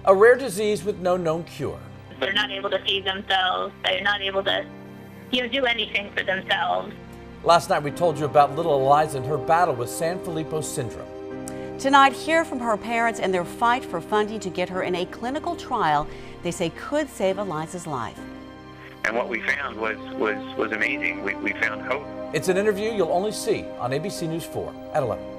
a rare disease with no known cure. They're not able to feed themselves. They're not able to, do anything for themselves. Last night we told you about little Eliza and her battle with Sanfilippo syndrome. Tonight, hear from her parents and their fight for funding to get her in a clinical trial they say could save Eliza's life. And what we found was amazing. We found hope. It's an interview you'll only see on ABC News 4 at 11.